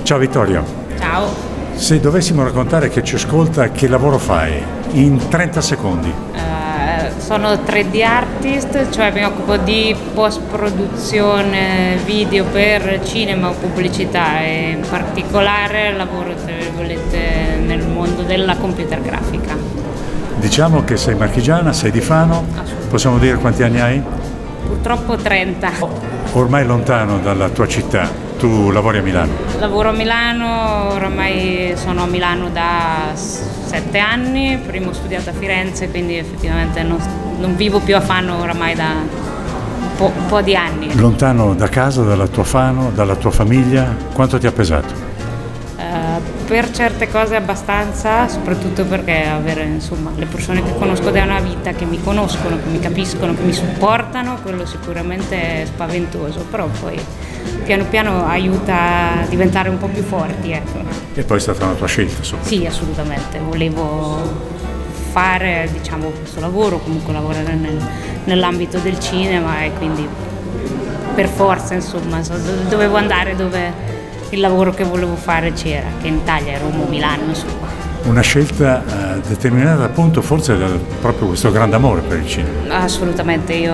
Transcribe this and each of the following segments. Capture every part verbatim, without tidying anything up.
Ciao Vittorio. Ciao. Se dovessimo raccontare che ci ascolta, che lavoro fai? In trenta secondi. Uh, sono tre D artist, cioè mi occupo di post-produzione video per cinema o pubblicità e in particolare lavoro, tra virgolette, nel mondo della computer grafica. Diciamo che sei marchigiana, sei di Fano, possiamo dire quanti anni hai? Purtroppo trenta. Ormai lontano dalla tua città, tu lavori a Milano? Lavoro a Milano, oramai sono a Milano da sette anni, prima ho studiato a Firenze, quindi effettivamente non, non vivo più a Fano oramai da un po', un po' di anni. Lontano da casa, dalla tua Fano, dalla tua famiglia, quanto ti ha pesato? Uh, per certe cose abbastanza, soprattutto perché avere insomma le persone che conosco da una vita, che mi conoscono, che mi capiscono, che mi supportano, quello sicuramente è spaventoso, però poi piano piano aiuta a diventare un po' più forti, ecco. E poi è stata una tua scelta, insomma? Sì, assolutamente, volevo fare diciamo questo lavoro, comunque lavorare nel, nell'ambito del cinema e quindi per forza insomma dovevo andare dove il lavoro che volevo fare c'era, che in Italia era Roma o Milano, insomma. Una scelta uh, determinata appunto forse da proprio questo grande amore per il cinema. Assolutamente, io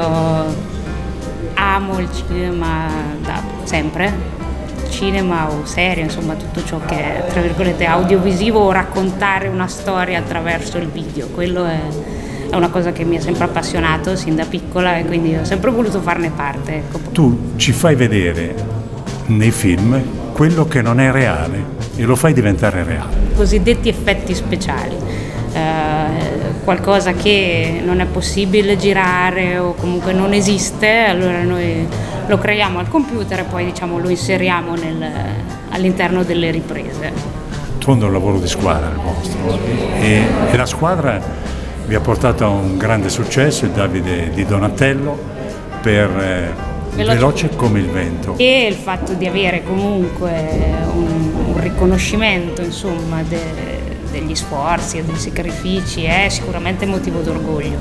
amo il cinema da sempre, cinema o serie, insomma tutto ciò che è tra virgolette audiovisivo o raccontare una storia attraverso il video, quello è, è una cosa che mi ha sempre appassionato sin da piccola e quindi ho sempre voluto farne parte. Ecco. Tu ci fai vedere nei film quello che non è reale e lo fai diventare reale. Cosiddetti effetti speciali, eh, qualcosa che non è possibile girare o comunque non esiste, allora noi lo creiamo al computer e poi diciamo lo inseriamo nel, all'interno delle riprese. In fondo è un lavoro di squadra il vostro e, e la squadra vi ha portato a un grande successo, il Davide di Donatello, per eh, Veloce come il vento. E il fatto di avere comunque un, un riconoscimento insomma de, degli sforzi e dei sacrifici è sicuramente motivo d'orgoglio.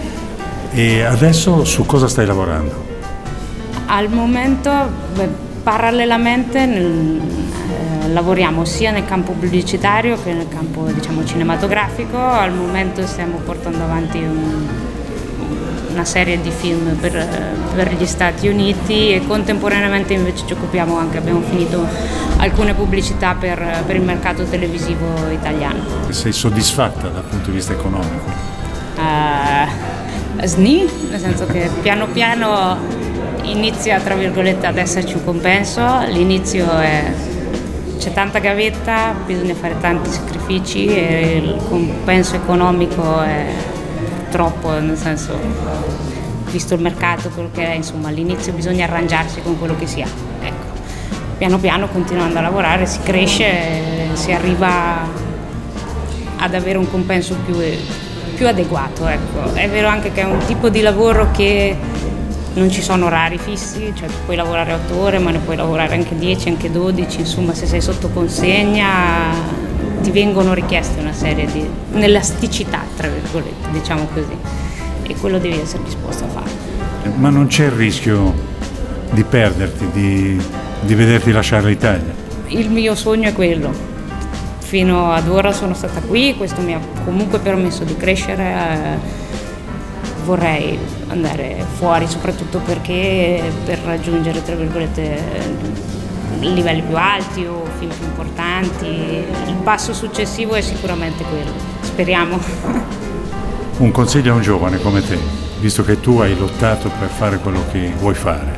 E adesso su cosa stai lavorando? Al momento beh, parallelamente nel, eh, lavoriamo sia nel campo pubblicitario che nel campo diciamo cinematografico. Al momento stiamo portando avanti un una serie di film per, per gli Stati Uniti e contemporaneamente invece ci occupiamo anche, abbiamo finito alcune pubblicità per, per il mercato televisivo italiano. Sei soddisfatta dal punto di vista economico? Uh, sni, nel senso che piano piano inizia tra virgolette ad esserci un compenso, l'inizio è c'è tanta gavetta, bisogna fare tanti sacrifici e il compenso economico è troppo, nel senso, visto il mercato, quello che è, insomma, all'inizio bisogna arrangiarsi con quello che si ha. Ecco. Piano piano, continuando a lavorare, si cresce, si arriva ad avere un compenso più, più adeguato. Ecco. È vero anche che è un tipo di lavoro che non ci sono orari fissi, cioè tu puoi lavorare otto ore, ma ne puoi lavorare anche dieci, anche dodici, insomma, se sei sotto consegna ti vengono richieste una serie di elasticità, tra virgolette, diciamo così, e quello devi essere disposto a fare. Ma non c'è il rischio di perderti, di, di vederti lasciare l'Italia? Il mio sogno è quello. Fino ad ora sono stata qui, questo mi ha comunque permesso di crescere. Eh, vorrei andare fuori, soprattutto perché per raggiungere, tra virgolette, livelli più alti o film più importanti, il passo successivo è sicuramente quello, speriamo. Un consiglio a un giovane come te, visto che tu hai lottato per fare quello che vuoi fare?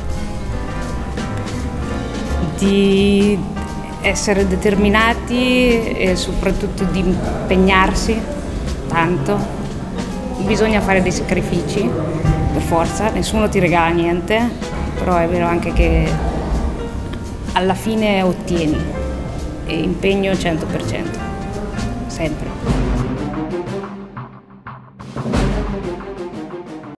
Di essere determinati e soprattutto di impegnarsi tanto, bisogna fare dei sacrifici per forza, nessuno ti regala niente, però è vero anche che alla fine ottieni e impegno cento per cento, sempre.